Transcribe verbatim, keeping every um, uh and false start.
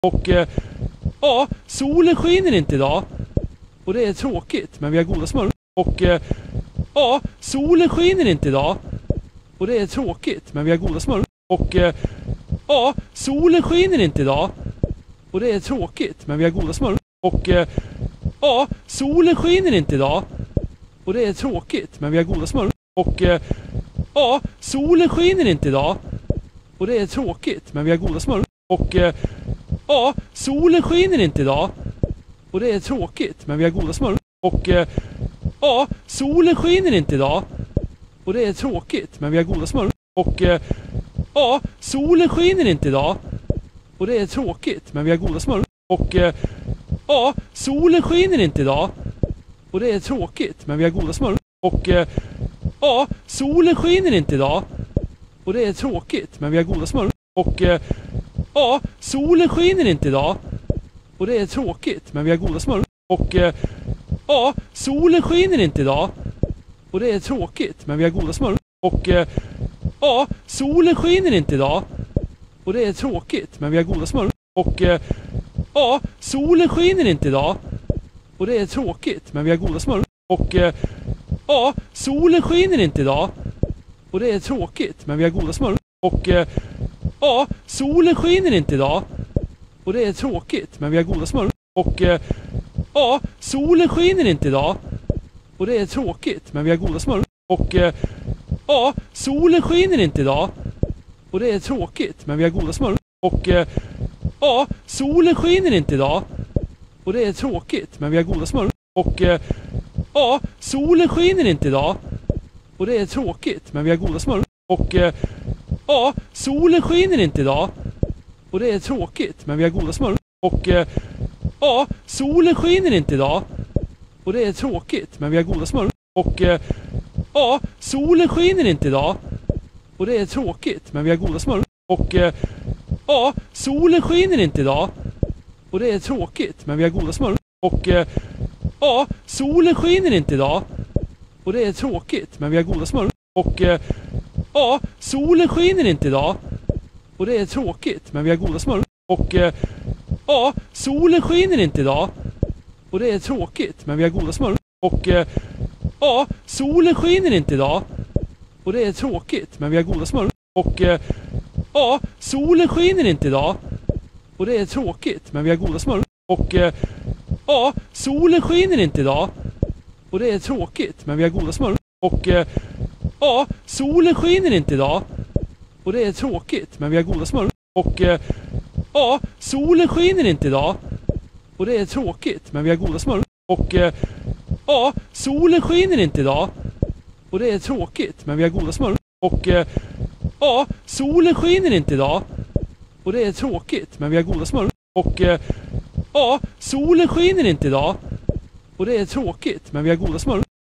Och eh, ja, solen skiner inte idag. Och det är tråkigt, men vi har goda smörgåsar. Och eh, ja, solen skiner inte idag. Och det är tråkigt, men vi har goda smörgåsar. Och eh, ja, solen skiner inte idag. Och det är tråkigt, men vi har goda smörgåsar. Och eh, ja, solen skiner inte idag. Och det är tråkigt, men vi har goda smörgåsar. Och eh, ja, solen skiner inte idag. Och det är tråkigt, men vi har goda smörgåsar. Och eh, ja, solen skiner inte idag. Och det är tråkigt, men vi har goda smörgåsar. Och eh, ja, solen skiner inte idag. Och det är tråkigt, men vi har goda smörgåsar. Och eh, ja, solen skiner inte idag. Och det är tråkigt, men vi har goda smörgåsar. Och eh, ja, solen skiner inte idag. Och det är tråkigt, men vi har goda smörgåsar. Och eh, ja, solen skiner inte idag. Och det är tråkigt, men vi har goda smörgåsar. Och eh, ja, solen skiner inte idag. Och det är tråkigt, men vi har goda smörgåsar. Och eh, ja, solen skiner inte idag. Och det är tråkigt, men vi har goda smörgåsar. Och eh, ja, solen skiner inte idag. Och det är tråkigt, men vi har goda smörgåsar. Och eh, ja, solen skiner inte idag. Och det är tråkigt, men vi har goda smörgåsar. Och eh, ja, solen skiner inte idag. Och det är tråkigt, men vi har goda smörgåsar. Och eh, ja, solen skiner inte idag. Och det är tråkigt, men vi har goda smörgåsar. Och eh, ja, solen skiner inte idag. Och det är tråkigt, men vi har goda smörgåsar. Och eh, ja, solen skiner inte idag. Och det är tråkigt, men vi har goda smörgåsar. Och eh, ja, solen skiner inte idag. Och det är tråkigt, men vi har goda smörgåsar. Och eh, ja, solen skiner inte idag. Och det är tråkigt, men vi har goda smörgåsar. Och eh, ja, solen skiner inte idag. Och det är tråkigt, men vi har goda smörgåsar. Och eh, ja, solen skiner inte idag. Och det är tråkigt, men vi har goda smörgåsar. Och eh, ja, solen skiner inte idag. Och det är tråkigt, men vi har goda smörgåsar. Och eh, ja, solen skiner inte idag. Och det är tråkigt, men vi har goda smörgåsar. Och eh, ja, solen skiner inte idag. Och det är tråkigt, men vi har goda smörgåsar. Och eh, ja, solen skiner inte idag. Och det är tråkigt, men vi har goda smörgåsar. Och eh, ja, solen skiner inte idag. Och det är tråkigt, men vi har goda smörgåsar. Och eh, ja, solen skiner inte idag. Och det är tråkigt, men vi har goda smörgåsar. Och eh, ja, solen skiner inte idag. Och det är tråkigt, men vi har goda smörgåsar. Och eh, ja, solen skiner inte idag. Och det är tråkigt, men vi har goda smörgåsar. Och eh, ja, solen skiner inte idag. Och det är tråkigt, men vi har goda smörgåsar. Och eh, ja, solen skiner inte idag. Och det är tråkigt, men vi har goda smörgåsar. Och eh, ja, solen skiner inte idag. Och det är tråkigt, men vi har goda smörgåsar. Och eh, ja, solen skiner inte idag. Och det är tråkigt, men vi har goda smörgåsar. Och eh, ja, solen skiner inte idag. Och det är tråkigt, men vi har goda smörgåsar.